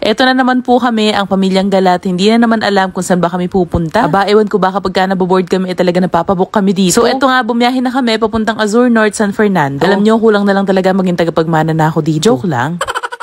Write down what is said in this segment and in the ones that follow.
Eto na naman po kami, ang pamilyang Galat. Hindi na naman alam kung saan ba kami pupunta. Aba, ewan ko ba kapag naboboard kami, talaga napapabook kami dito. So eto nga, bumiyahin na kami papuntang Azure North, San Fernando. Alam nyo, kulang na lang talaga maging tagapagmana na ako dito. Joke lang.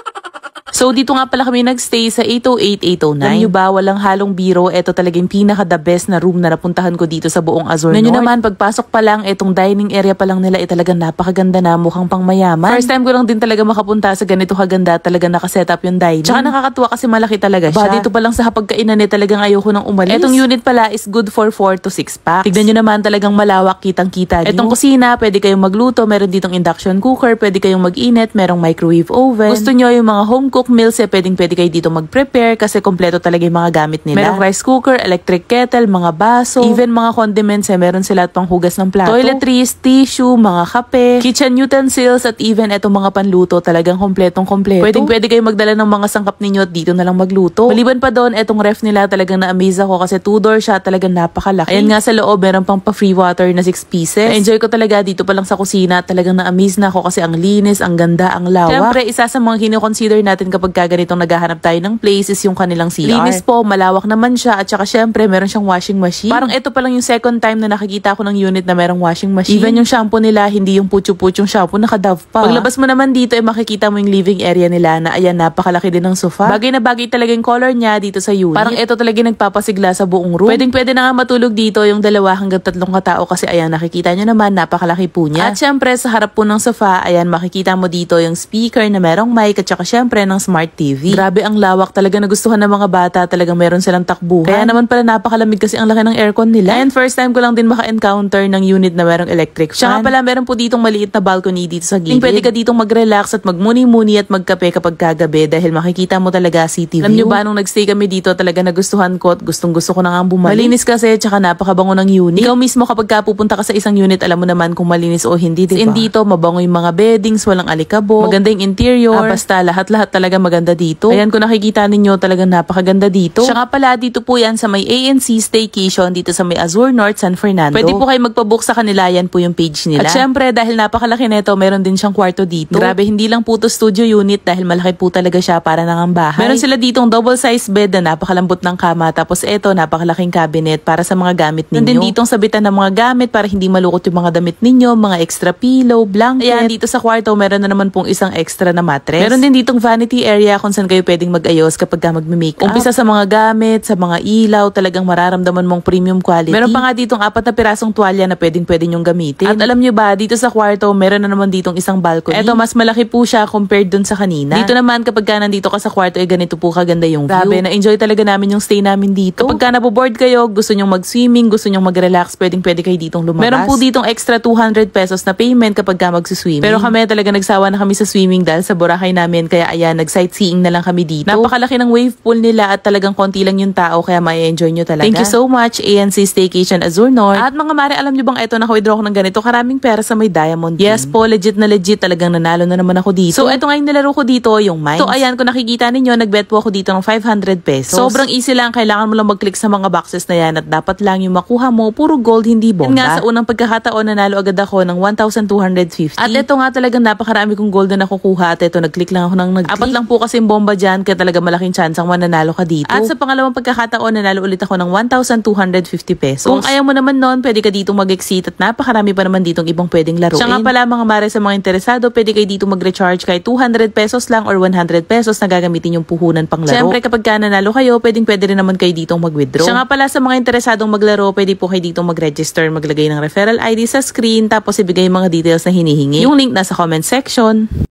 So, dito nga pala kami nagstay sa 808, 809. Alam nyo ba, walang halong biro. Ito talagang pinaka-the best na room na napuntahan ko dito sa buong Azure North. Nanyo naman, pagpasok pa lang, itong dining area pa lang nila, talagang napakaganda na, mukhang pang mayaman. First time ko lang din talaga makapunta sa ganito kaganda, talagang nakaset up yung dining. Tsaka nakakatuwa kasi malaki talaga siya. Dito pa lang sa hapagkainan talagang ayoko nang umalis. Etong unit pala is good for 4 to 6 packs. Tignan nyo naman, talagang malawak, kitang-kita nyo. Etong kusina, pwede kayong magluto, meron ditong induction cooker, pwede kayong mag-init, merong microwave oven. Gusto nyo yung mga home cook meals, pwede kayo dito mag-prepare kasi kompleto talaga yung mga gamit nila. Merong rice cooker, electric kettle, mga baso, even mga condiments, meron sila at panghugas ng plato. Toiletries, tissue, mga kape, kitchen utensils, at even etong mga panluto, talagang kompletong-kompleto. Pwede kayo magdala ng mga sangkap ninyo at dito na lang magluto. Maliban pa doon, etong ref nila talagang na-amaze ako kasi 2-door siya, talagang napakalaki. Ayan nga sa loob, meron pang pa-free water na 6 pieces. Na-enjoy ko talaga dito pa lang sa kusina, talagang na-amaze na ako kasi ang linis, ang ganda, ang lawak. Siyempre, isa sa mga kino-consider natin kapag ganitong naghahanap tayo ng place is yung kanilang CR. Linis po, malawak naman siya at saka syempre meron siyang washing machine. Parang ito pa lang yung second time na nakikita ko ng unit na merong washing machine. Even yung shampoo nila, hindi yung putyo-putyong shampoo, naka-Dove pa. Paglabas mo naman dito, makikita mo yung living area nila na ayan, napakalaki din ng sofa. Bagay na bagay talaga yung color niya dito sa unit. Parang ito talaga nagpapasigla sa buong room. Pwede na nga matulog dito yung 2 hanggang 3 katao kasi ayan, nakikita nyo naman, napakalaki po niya. At syempre, sa harap po ng sofa, ayan, makikita mo dito yung speaker na merong mic at saka syempre ng smart TV. Grabe ang lawak, talaga nagustuhan ng mga bata, talagang meron silang takbuhan. Kaya naman pala napakalamig kasi ang laki ng aircon nila. And first time ko lang din maka-encounter ng unit na merong electric fan. Siya nga pala, meron po ditong maliit na balcony dito sa gilid. Pwede ka ditong mag-relax at magmuni-muni at magkape kapag kagabi dahil makikita mo talaga city view. Alam nyo ba, nung nagstay kami dito, talaga nagustuhan ko at gustong-gusto ko na nga bumalik. Malinis kasi, tsaka napakabango ng unit. Ikaw mismo kapag pupunta ka sa isang unit, alam mo naman kung malinis o hindi, diba? And dito, mabango yung mga beddings, walang alikabok, maganda yung interior, basta lahat-lahat talaga maganda dito. Ayan, kung nakikita ninyo, talagang napakaganda dito. Siya nga pala, dito po yan sa may ANC Staycation dito sa may Azure North, San Fernando. Pwede po kayo magpabook sa kanila, yan po yung page nila. At syempre, dahil napakalaki nito, meron din siyang kwarto dito. Grabe, hindi lang po to studio unit dahil malaki po talaga siya para nangambahay. Meron sila ditong double size bed na napakalambot ng kama, tapos eto, napakalaking cabinet para sa mga gamit ninyo. Nandun ditong sabitan ng mga gamit para hindi malukot yung mga damit ninyo, mga extra pillow, blanket. Ayan, dito sa kwarto, meron na naman pong isang extra na mattress. Meron din ditong vanity area kung saan kayo pwedeng mag-ayos kapag magme-makeup. Umpisa sa mga gamit, sa mga ilaw, talagang mararamdaman mong premium quality. Meron pa nga ditong 4 na pirasong tuwalya na pwede nyong gamitin. At alam nyo ba, dito sa kwarto, meron na naman ditong isang balcony. Eto, mas malaki po siya compared dun sa kanina. Dito naman, kapag nandito ka sa kwarto, ganito po kaganda yung view. Grabe, na-enjoy talaga namin yung stay namin dito. Kapag naboboard kayo, gusto nyong mag-swimming, gusto nyong mag-relax, pwede kayo ditong lumabas. Meron po ditong extra 200 pesos na payment kapag mag-swimming. Pero kami talaga nagsawa na kami sa swimming dahil sa Boracay namin, kaya ayan, nag-sightseeing na lang kami dito. Napakalaki ng wave pool nila at talagang konti lang yung tao kaya ma-enjoy nyo talaga. Thank you so much, ANC Staycation Azure North. At mga mare, alam nyo bang ito, naka-withdraw ko ng ganito, karaming pera sa may Diamond. Yes po, legit na legit, talagang nanalo na naman ako dito. So, ito nga yung nilaro ko dito, yung Mines. So, ayan, kung nakikita ninyo, nag-bet po ako dito ng 500 pesos. Sobrang easy lang, kailangan mo lang mag-click sa mga boxes na yan at dapat lang yung makuha mo, puro gold, hindi bomba. Yan nga, sa unang pagkakataon, nanalo agad ako ng 1,250. At ito nga talagang napakarami kong gold na nakukuha at ito, nag-click lang ako ng nag-click. Apat lang po kasi yung bomba dyan, kaya talaga malaking chance ang mananalo ka dito. At sa pangalawang pagkakataon, nanalo ulit ako ng 1,250 pesos. Kung ayaw mo naman nun, pwede ka dito mag-exit at napakarami pa naman ditong ibang pwedeng laruin. Siya nga pala mga mare, sa mga interesado, pwede kayo dito mag-recharge kahit 200 pesos lang or 100 pesos na gagamitin yung puhunan pang laro. Siyempre kapag nanalo kayo, pwede rin naman kayo ditong mag-withdraw. Siya nga pala sa mga interesadong maglaro, pwede po kayo ditong mag-register, maglagay ng referral ID sa screen, tapos ibigay yung mga details na hinihingi. Yung link nasa comment section.